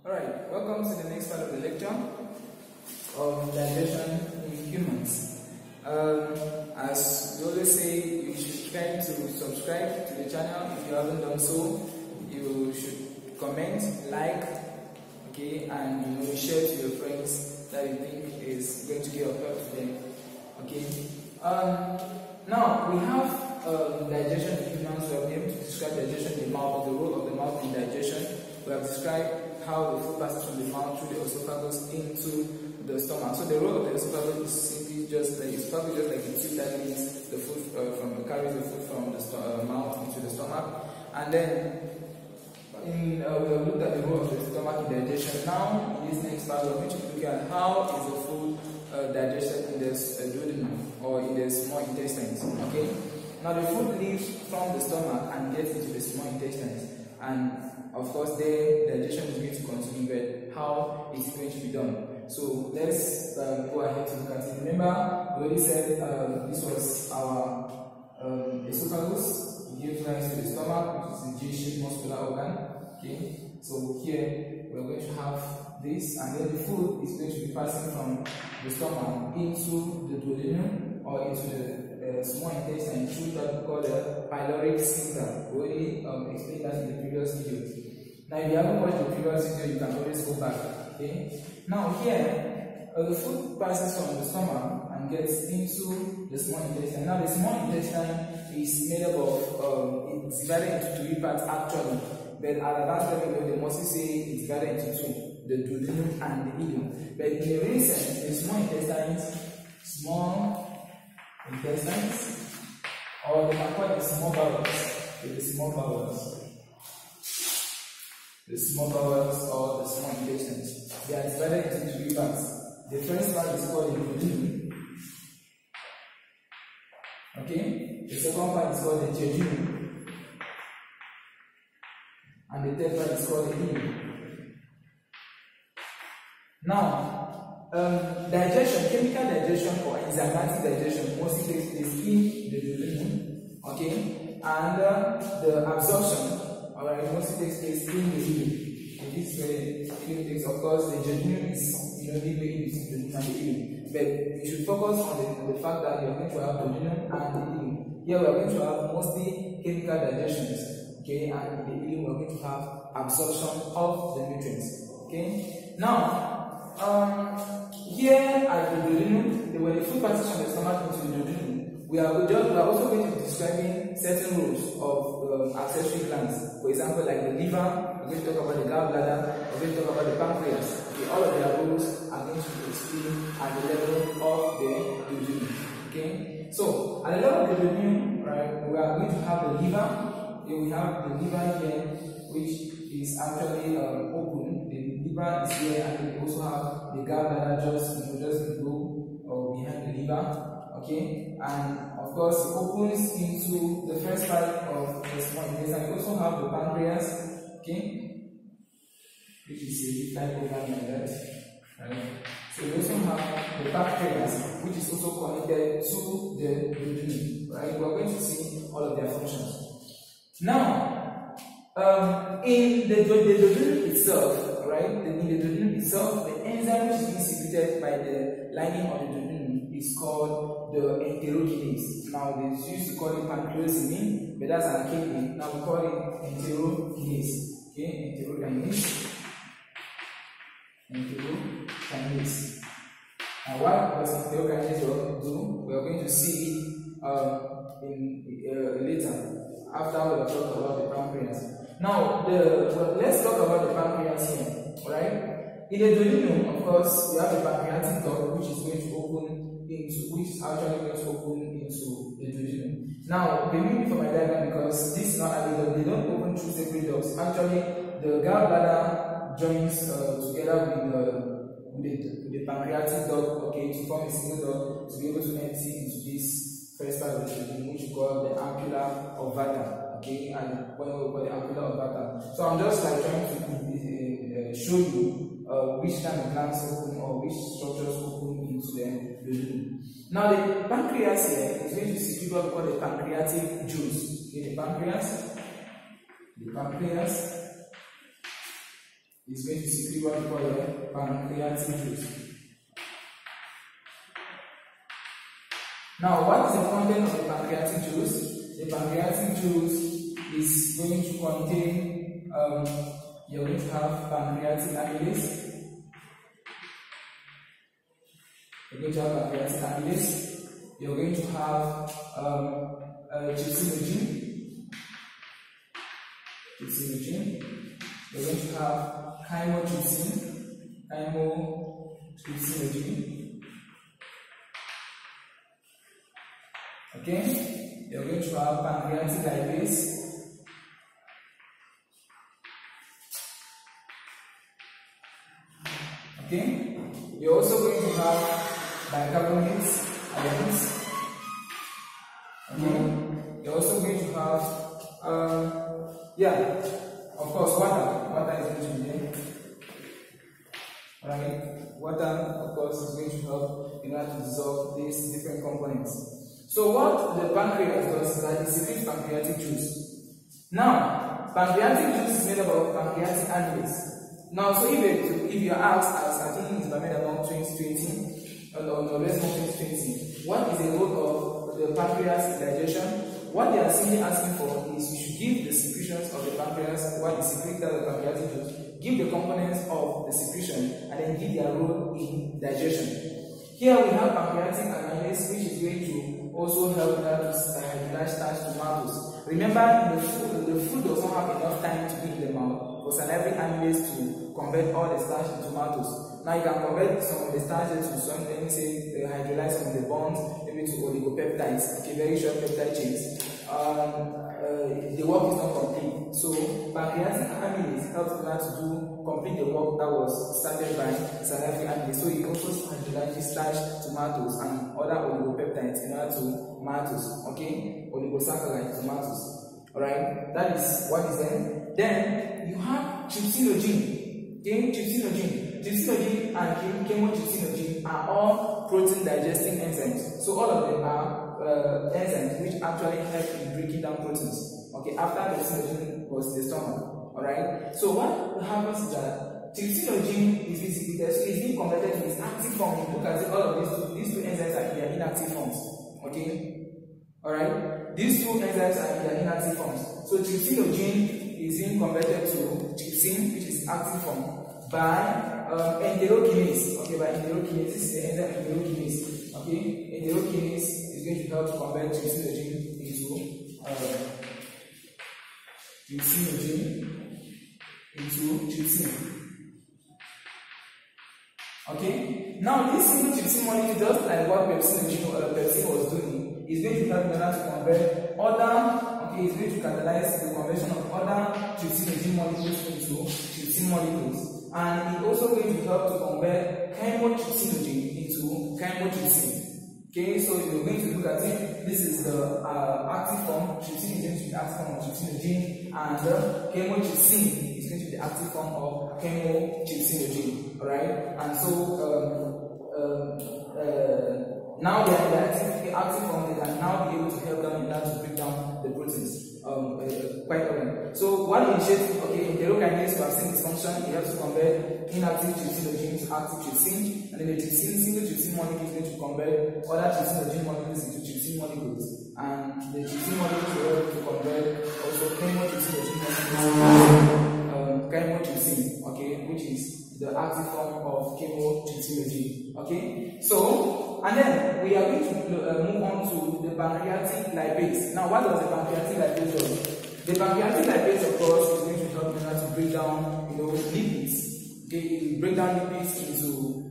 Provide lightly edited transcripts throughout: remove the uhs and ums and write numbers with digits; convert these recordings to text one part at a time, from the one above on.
Alright, welcome to the next part of the lecture of digestion in humans. As we always say, you should try to subscribe to the channel. If you haven't done so, you should comment, like, okay, and share to your friends that you think is going to be of help to them. Okay. Now we have digestion in humans. We have been able to describe digestion in the mouth, the role of the mouth in digestion. We have described how the food passes from the mouth through the esophagus into the stomach. So the role of the esophagus is simply just like it's probably just like a tube that leads the food carries the food from the mouth into the stomach. And then we have looked at the role of the stomach in digestion. Now in this next part, we're going to look at how is the food digested in the duodenum or in the small intestines. Okay. Now the food leaves from the stomach and gets into the small intestines, and of course, the digestion is going to continue, but how is it going to be done? So let's go ahead to look at it. Remember, we already said this was our esophagus. It gives rise to the stomach, which is the G-shaped muscular organ. Okay, so here we're going to have this, and then the food is going to be passing from the stomach into the duodenum or into the small intestine through what we call the pyloric sphincter. We already explained that in the previous video. Now, if you haven't watched the previous video, you can always go back. Okay. Now here, the food passes from the stomach and gets into the small intestine. Now, the small intestine is made up of it's divided into three parts actually, but at the last level, they mostly say it's divided into two: the duodenum and the ileum. But in the real sense, the small intestines, or they can call it small bowels. The small bowels or the small intestines. They are divided into three parts. The first part is called the duodenum. Okay? The second part is called the jejunum. And the third part is called the ileum. Now, digestion, chemical digestion or enzymatic digestion mostly takes place in the duodenum. Okay? And the absorption mostly takes place in the ileum. And this is where the ileum takes, of course, the jejunum is midway between the duodenum and the ileum. But you should focus on the fact that you are going to have the duodenum and the ileum. Here we are going to have mostly chemical digestions. Okay, and in the ileum we are going to have absorption of the nutrients. Okay. Now, here at the duodenum, when the food passes from the stomach into the duodenum, we are also going to be describing certain roles of accessory glands. For example, like the liver, we're going to talk about the gallbladder, we're going to talk about the pancreas. Okay, all of their roles are going to be explained at the level of the duodenum. Okay, so at the level of the duodenum, right, we are going to have the liver. Here we have the liver here, which is actually open. The liver is here, and we also have the gallbladder just below or behind the liver. Okay, and of course it opens into the first part of the small intestine. We also have the pancreas, okay, which is a type organ like that, right? So we also have the pancreas, which is also connected to the duodenum, right? We are going to see all of their functions. Now, in the duodenum itself, right? In the duodenum itself, the enzyme which is being secreted by the lining of the duodenum is called the enterokinase. Now they used to call it pancreatinine, but that's an archaic name. Now we call it enterokinase. Okay, enterokinase. Now what does enterokinase do? We are going to see it later after we have talked about the pancreas. Now let's talk about the pancreas here. Alright? In the duodenum, of course, we have the pancreatic duct, which is going to open actually going to open into the duodenum. Now, permit me for my diagram because this is not available. They don't open through separate ducts. Actually, the gallbladder joins together with the pancreatic duct, okay, to form a single duct to be able to empty into this first part of the duodenum, which we call the ampulla of Vater. Okay, and what we call the ampulla of Vater. So I'm just like trying to show you which kind of glands open or which structures open into the duodenum. Now the pancreas here is going to secrete what we call the pancreatic juice. Okay, the pancreas is going to secrete what we call the pancreatic juice. Now, what is the content of the pancreatic juice? The pancreatic juice is going to contain, you're going to have pancreatic amylase. You're going to have pancreatic amylase. You're going to have trypsinogen. You're going to have chymotrypsin. Okay, you're going to have pancreatic lipase. Okay, you're also going to have bicarbonates, ions. Okay, you're also going to have, of course, water. Water is going to be there. Alright, water, of course, is going to help in order to dissolve these different components. So what the pancreas does is that it secretes pancreatic juice. Now, pancreatic juice is made up of pancreatic amylase. Now, so if you are asked, as I think it's by made around 2020, or less than 2020, what is the role of the pancreas in digestion? What they are simply asking for is you should give the secretions of the pancreas, what is secreted of the pancreatic juice, give the components of the secretion, and then give their role in digestion. Here we have pancreatic amylase, which is going to also help that to hydrolyze starch to maltose. Remember, the food does not have enough time to be in the mouth for salivary amylase to convert all the starch into maltose. Now you can convert some of the starches to some, let me say, hydrolyze from the bonds, maybe to oligopeptides, okay, very short peptide chains. The work is not complete. So pancreatic amylase helps that to complete the work that was started by salivary amylase. So it also hydrolyzes starch to maltose and other oligopeptides in order to maltose, okay, oligosaccharides to maltose. Alright, that is what is there. Then you have trypsinogen. Okay, trypsinogen and chemotrypsinogen are all protein digesting enzymes. So all of them are enzymes which actually help in breaking down proteins. Okay, after trypsinogen was in the stomach. Alright. So what happens is that trypsinogen is basically being converted to its active form. You look at it, all of these two enzymes are in their inactive forms. Okay. Alright. These two enzymes are in their inactive forms. So trypsinogen is being converted to trypsin, which is active form, by enterokinase. Okay, by enterokinase. This is the enzyme enterokinase. Okay, enterokinase is going to help to convert trypsinogen into trypsin. Okay, now this single trypsin molecule, just like what pepsin was doing, is going to help in order to convert other. Okay, it's going to catalyze the conversion of other trypsinogen molecules into trypsin molecules, and it's also going to help to convert chymotrypsinogen into chymotrypsin. Okay, so you're going to look at it. This is the active form. Trypsin is going to be the active form of trypsinogen, and chymotrypsin is going to be the active form of chymotrypsinogen. Alright, and so now they are the active form. They can now be able to help them in that to break down the proteins quite well. So what initiates, enterokinase to have seen this function, it helps to convert inactive trypsinogen to active trypsin, and then the single trypsin molecule is going to convert other trypsinogen molecules into trypsin molecules, and the trypsin molecules will help to convert also chymotrypsinogen molecules, chymotrypsin, okay, which is the active form of chemotrypsinogen. Okay, so and then we are going to move on to the pancreatic lipase. Now, what does the pancreatic lipase do? The pancreatic lipase, of course, is going to help in order to break down, lipids. Okay, it will break down lipids into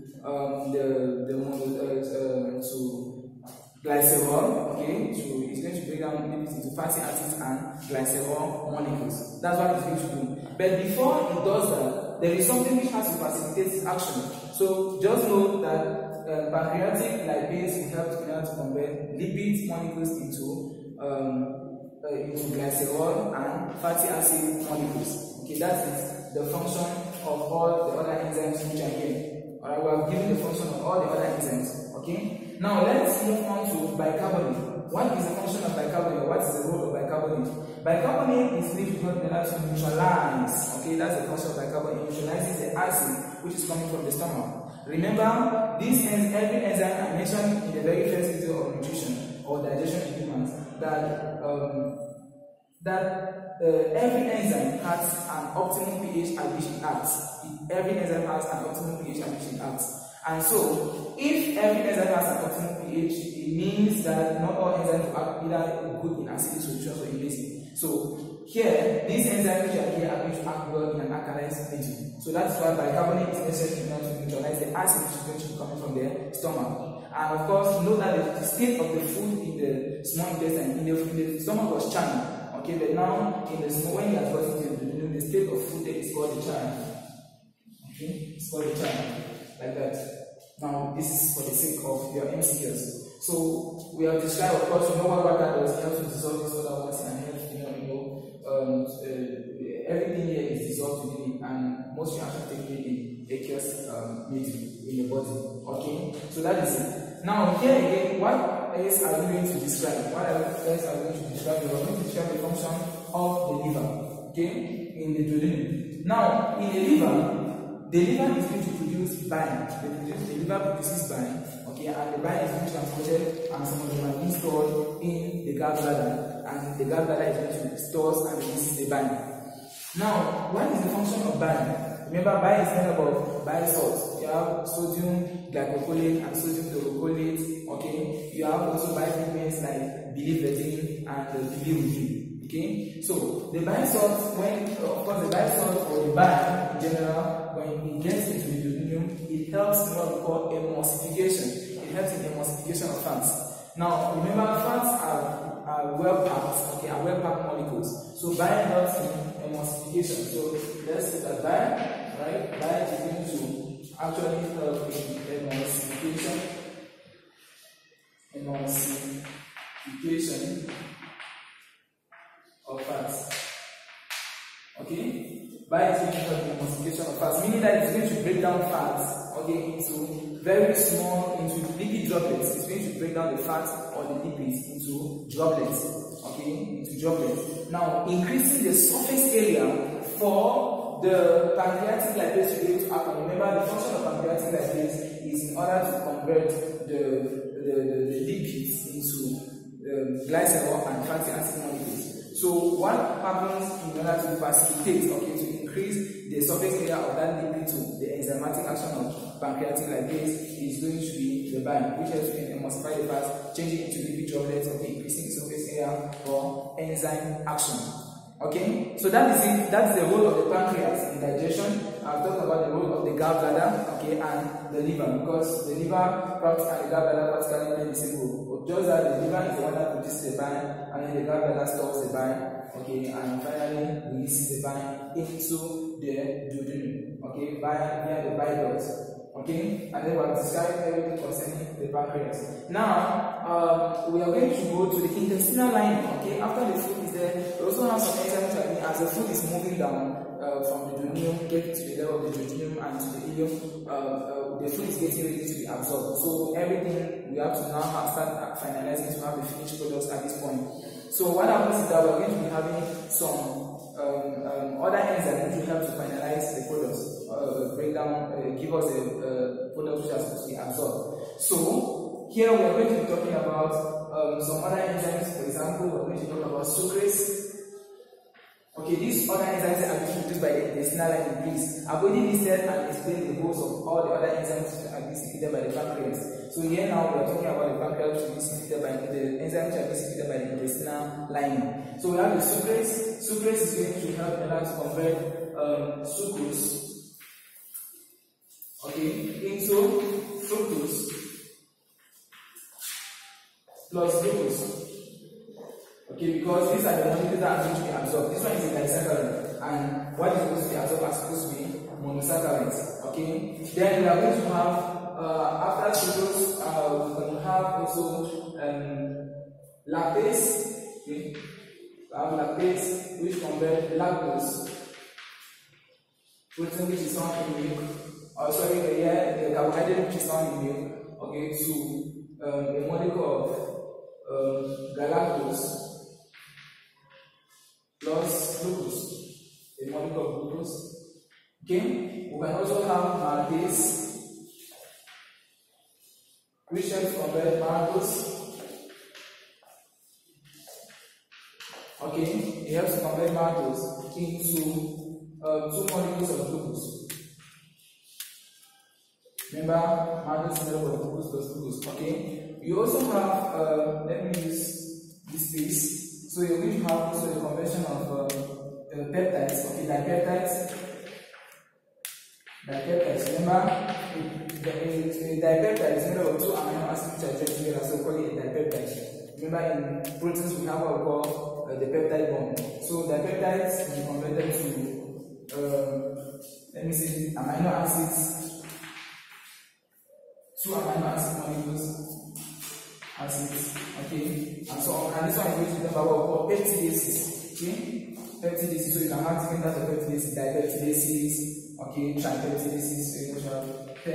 to glycerol. Okay, so it's going to break down lipids into fatty acids and glycerol molecules. That's what it's going to do. But before it does that, there is something which has to facilitate its action. So just know that pancreatic lipase will help to convert lipid molecules into glycerol and fatty acid molecules. Okay, that is the function of all the other enzymes which are here. Alright, we have given the function of all the other enzymes. Okay, now let's move on to bicarbonate. What is the function of bicarbonate? What is the role of bicarbonate? bicarbonate. Bicarbonate is made in order to neutralize. Okay, that's the function of bicarbonate. It neutralizes the acid which is coming from the stomach. Remember, every enzyme I mentioned in the very first video of nutrition or digestion in humans that every enzyme has an optimum pH at which it acts. Every enzyme has an optimum pH at which it acts. And so, if every enzyme has an optimum pH, it means that not all enzymes are either good in acidic solutions or in basic. So, here, these enzymes which are here are going to act well in an alkaline medium. So that's why bicarbonate is necessary to neutralize the acid which is going to be coming from the stomach. And of course, know that the state of the food in the small intestine, in the stomach was churned. Okay, but now in the small, when you have got into the state of food there is called the churn. Okay, it's called the churn. Like that. Now, this is for the sake of your MCQs. So, we have described, of course, you know what water does, it helps to dissolve these other ones and helps, everything here is dissolved within it, and most reactions take place in aqueous medium in the body. Okay, so that is it. Now, here again, what else are we going to describe? What else are we going to describe? We are going to describe the function of the liver. Okay, in the duodenum. Now, in the liver is going to produce bile. The liver produces bile, okay, and the bile is being transported, and some of them are being stored in the gallbladder, and the gallbladder is going to store and release the bile. Now, what is the function of bile? Remember, bile is made up of bile salts. You have sodium glycosylate and sodium chloroglycolate. Okay, you have also bile pigments like biliverdin and bilirubin. Okay, so the bile salts, of course, the bile salts or the bile in general, when it gets into the duodenum, it helps in what we call emulsification. It helps in emulsification of fats. Now, remember, fats are well packed, okay, are well packed molecules. So bile helps in emulsification. So let's look at bile, right? Bile is going to actually help in emulsification of fats. Okay? Bile is going to help in emulsification of fats, meaning that it's going to break down fats, okay, into very small, into liquid droplets. It's going to break down the fat or the lipids into droplets, okay, into droplets. Now, increasing the surface area for the pancreatic lipase to be able to act on. Remember, the function of pancreatic lipase is in order to convert the lipids into glycerol and fatty acid molecules. So, what happens in order to facilitate, okay, to increase the surface area of that lipid to the enzymatic action of pancreatic lipase is going to be the bile, which helps to emulsify the fat, changing it into lipid droplets, okay, increasing the surface area for enzyme action. Okay, so that is it. That's the role of the pancreas in digestion. I've talked about the role of the gallbladder, okay, and the liver, because the liver and the gallbladder practically play the same role. Just that the liver is the one that produces the bile, and then the gallbladder stores the bile, okay, and finally releases the bile into the duodenum, okay, via the bile ducts, okay, and then we have described everything concerning the pancreas. Now, we are going to go to the intestinal lining, okay. After the food is there, we also have some enzymes that as the food is moving down from the duodenum, getting to the level of the duodenum and to the ileum, the food is getting ready to be absorbed. So everything we have to now start finalizing to have the finished products at this point. So what happens is that we are going to be having some other enzymes which will help to finalize the products, break down, give us the products which are supposed to be absorbed. So here we are going to be talking about some other enzymes. For example, we are going to talk about sucrase. Okay, these other enzymes are being produced by the intestinal lining. Please, I've already listed and explained the roles of all the other enzymes which are being secreted by the pancreas. So here now we are talking about the pancreas which is secreted by the enzymes which are being secreted by the intestinal lining. So we have the sucrase. Sucrase is going to help in order to convert sucrose, okay, into fructose plus glucose. Okay, because these are the molecules that are going to be absorbed. This one is a disaccharide, and what is supposed to be absorbed are supposed to be monosaccharides. Okay, then we are going to have after sucrose, we're going to have also lactase. Okay, we have lactase which convert lactose, protein which is found in milk. The carbohydrate which is found in milk. Okay, to a molecule of galactose. plus glucose, a molecule of glucose. Okay, we can also have maltase, which helps convert maltose. Okay, it helps convert maltose into 2 molecules of glucose. Remember, maltose is made up of glucose plus glucose. Okay, you also have, let me use this piece. So you're going to have also the conversion of peptides. Okay, dipeptides. Remember, the dipeptide is made up of 2 amino acids which are joined together, so we call it a dipeptide. Remember, in proteins we have what we call the peptide bond. So dipeptides can be converted to let me see, amino acids, 2 amino acid molecules, acids, okay, and so on. And this one is going to be what we call peptidases. Okay, peptidases. So you can have different types of peptidases, dipeptidases, okay, tripeptidases. So you have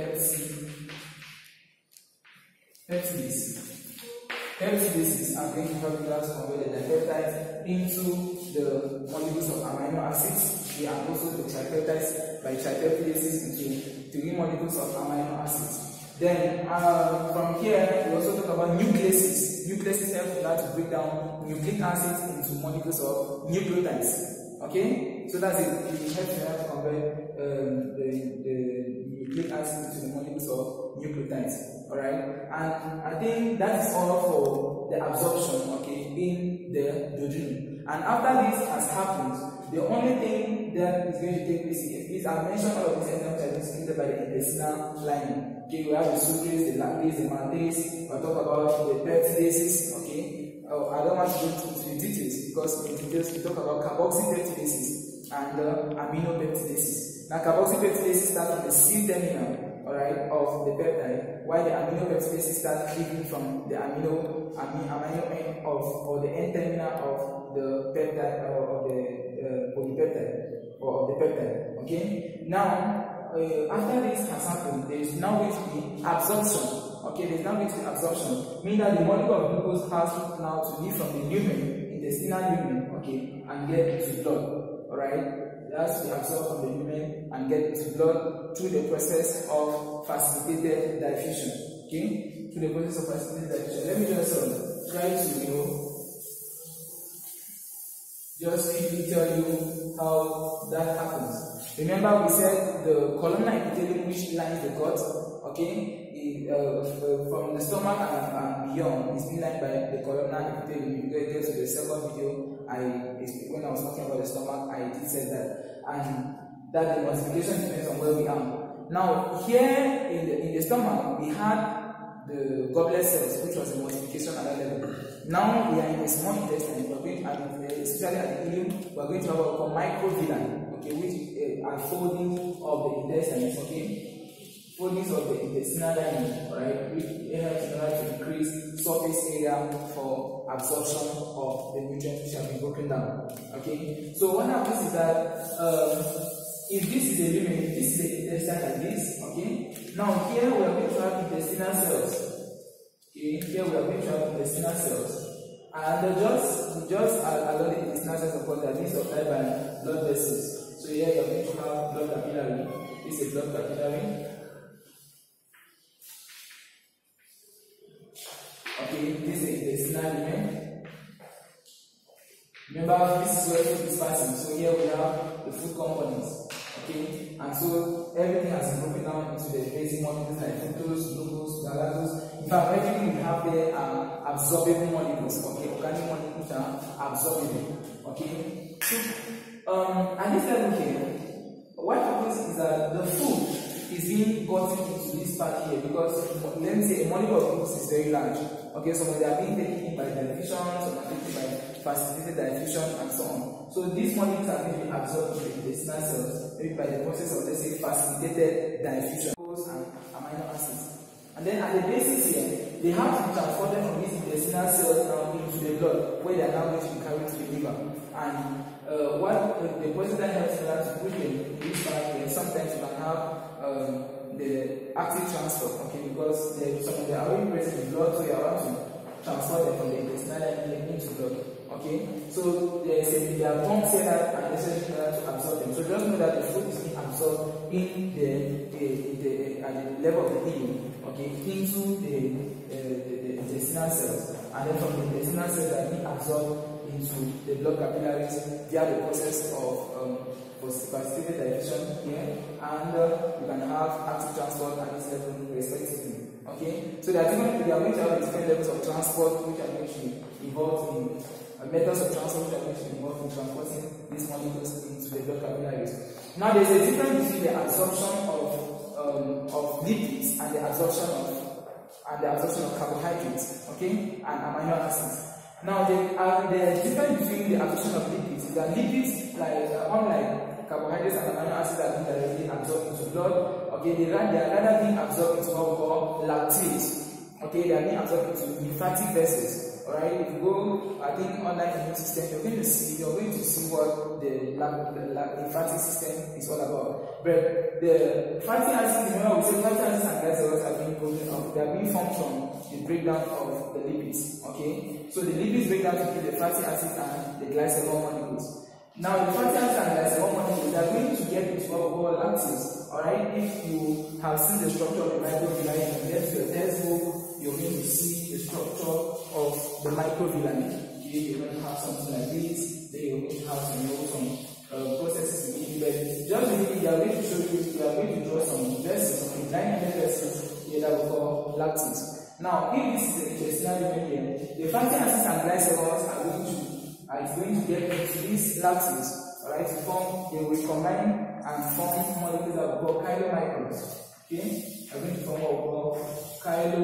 peptidases. Peptidases are going to help us convert the dipeptides into the molecules of amino acids, and also the tripeptides by tripeptidases into 3 molecules of amino acids. Then from here we also talk about nucleases. Nucleases help us to break down nucleic acids into molecules of nucleotides. Okay, so that's it. It helps us to convert the nucleic acids into the molecules of nucleotides. Alright, and I think that is all for the absorption, okay, in the duodenum. And after this has happened, the only thing that is going to take place is I mentioned all of these enzymes that are secreted by the intestinal lining. Okay, we have the sucrase, the lactase, the maltase. We'll talk about the peptidases. Okay, I don't want to go into the details because in details we talk about carboxypeptidases and aminopeptidases. Now, carboxypeptidases start from the C terminal, alright, of the peptide, while the aminopeptidases start cleaving from the amino end or the N terminal of the peptide or of the polypeptide or of the peptide. Okay, now after this has happened, there is now going to be absorption. Okay, there is now going to be absorption, meaning that the molecule of glucose has now to leave from the lumen, intestinal lumen, okay, and get into blood. Alright, it has to be absorbed from the lumen and get into blood through the process of facilitated diffusion. Okay, through the process of facilitated diffusion. Let me just try to just quickly tell you how that happens. Remember, we said the columnar epithelium which lines the gut, okay, from the stomach and beyond is being lined by the columnar epithelium. If you get to the second video, when I was talking about the stomach, I did say that, and that the multiplication depends on where we are. Now, here in the stomach, we had the goblet cells, which was the multiplication at that level. Now we are in the small intestine. We are going to, especially at the ileum, we are going to have what we call microvilli, okay, which are foldings of the intestines, okay, foldings of the intestinal lining, right, which helps in order to increase surface area for absorption of the nutrients which have been broken down. Okay, so what happens is that if this is a lumen, if this is the intestine like this, okay, now here we are going to have intestinal cells. Okay, here we are going to have intestinal cells, and just allow the intestinal cells, of course, they are being supplied by blood vessels. So here you are going to have blood capillary. This is a blood capillary. Okay, this is the intestinal lumen. Remember, this is where food is passing. So here we have the food components. Okay, and so everything has been broken down into the basic molecules like fructose, glucose, galactose. In fact, everything we have there are absorbable molecules. Okay, organic molecules are absorbable. Okay, so at this level here, what happens is that the food is being gotten into this part here because let me say a molecule of glucose is very large. Okay, so they are being taken in by diffusion, some are taken by facilitated diffusion, and so on. So these molecules are going to be absorbed into the intestinal cells, maybe by the process of, let's say, facilitated diffusion, and amino acids. And then at the basis here, they have to be transported from these intestinal cells now into the blood, where they are now going to be carried to the liver. And what the process that helps in order to put them in this part here, sometimes you can have the active transfer, okay, because some of them are already present in blood, so you have to transfer them from the intestinal lining into blood. Okay, so there's there are pumps here that are necessary to absorb them. So just know that the food is being absorbed in at the level of the ileum, okay, into the intestinal cells, and then from the intestinal cells they are being absorbed into the blood capillaries via the process of participated digestion here, and you can have active transport at this level respectively. Okay, so there are going to have different levels of transport which are going to be involved in methods of transport which are going to be involved in transporting these molecules into the blood capillaries. Now there's a difference between the absorption of lipids and the absorption of carbohydrates, okay, and amino acids. Now the difference between the absorption of lipids is that lipids, unlike carbohydrates and amino acids, are being directly absorbed into blood. Okay, they are rather being absorbed into what we call lactate. Okay, they are being absorbed into lymphatic vessels. Alright, if you go, I think, online immune system, you're going to see what the lymphatic system is all about. But the fatty acids, remember we say fatty acids and glycerols are being broken up. They are being formed from the breakdown of the lipids. Okay, so the lipids break down to create the fatty acids and the glycerol molecules. Now the fatty acids and glycerol molecules are going to get into what we call lactase. Alright, if you have seen the structure of the microvilli and get to your textbook, you're going to see the structure of the microvilli. You're going to have something like this. Then you're going to have some processes in it. Just really, we are going to show you. We are going to draw some vessels, some 900 vessels here that we call lactates. Now, if this is the intestinal lumen here, the fatty acids and glycerols are going to get into these lactates. Alright, to form, they will recombine and form molecules that we call chylomicrons. Okay, are going to form what we call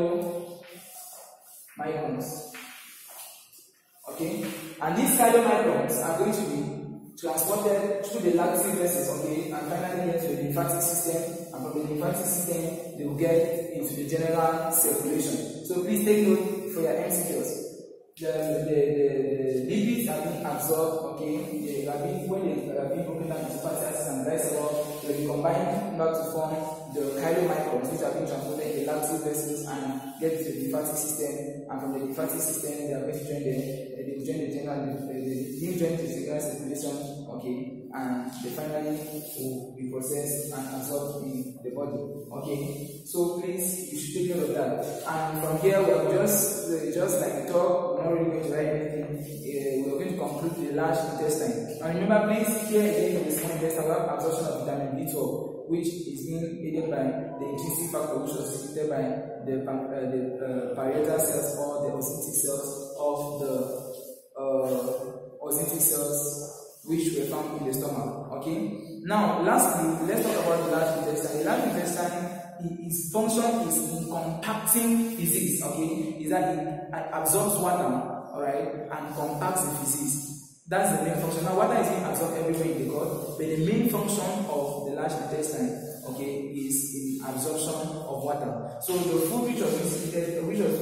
chylomicrons. Okay, and these chylomicrons are going to be transported through the lactate vessels, okay, and finally get to the lymphatic system, and from the lymphatic system they will get into the general circulation. So please take note for your MCQs. The lipids are being absorbed, okay, when they are being broken down into fatty acids and glycerol, they will be combined back to form the chylomicrons, which are being transported in the lactate vessels and get to the lymphatic system, and from the lymphatic system they are going to join the general circulation, okay, and they finally will be processed and absorbed in the body. Okay, so please, you should take note of that. And from here, we are just like the talk, we're not really going to write anything. We're going to conclude the large intestine. And remember, please, here again in the small intestine, we have absorption of vitamin B12, which is being aided by the intrinsic factor, which was secreted by the parietal cells or the osmotic cells of the osmotic cells which were found in the stomach. Okay. Now, lastly, let's talk about the large intestine. The large intestine, its function is in compacting physics. Okay, is that it absorbs water, all right, and compacts the physics. That's the main function. Now, water is being absorbed everywhere in the gut, but the main function of the large intestine, okay, is in absorption of water. So the food which was secreted,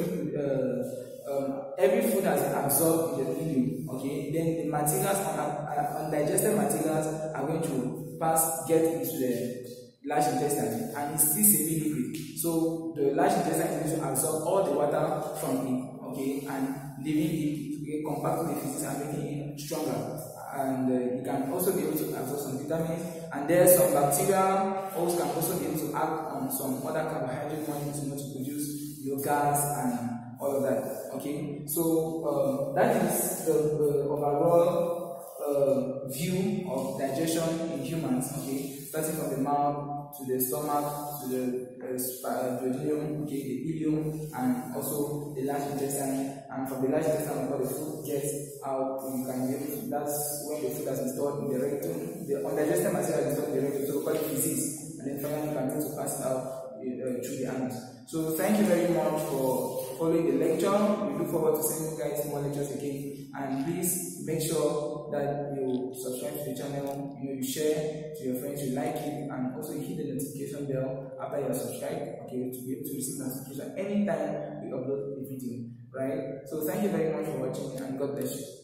every food has been absorbed in the ileum, okay, then the materials, undigested materials, are going to get into the large intestine, and it's still semi-liquid. So the large intestine is going to absorb all the water from it, okay, and leaving it, compacting the physics and making it stronger. And it can also be able to absorb some vitamins, and there's some bacteria also can also be able to act on some other carbohydrate molecules to produce your gas and all of that. Okay, so that is the overall view of digestion in humans. Okay, starting from the mouth to the stomach to the duodenum, okay, the ileum, and also the large intestine. And from the large intestine, when the food gets out, you can be able to, that's when the food has been stored in the rectum. The undigested material is stored in the rectum, so we call it feces, and then finally you can be able to pass it out through the anus. So thank you very much for following the lecture. We look forward to seeing you guys in more lectures again, and please make sure that you subscribe to the channel, you share to your friends, you like it, and also hit the notification bell after you are subscribed, okay, to be able to receive notification anytime we upload a video, right? So thank you very much for watching, and God bless you.